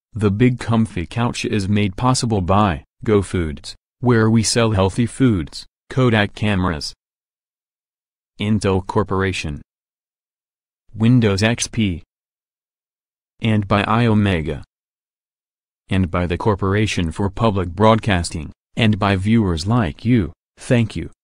The Big Comfy Couch is made possible by GoFoods, where we sell healthy foods, Kodak cameras, Intel Corporation, Windows XP, and by iOmega, and by the Corporation for Public Broadcasting, and by viewers like you. Thank you.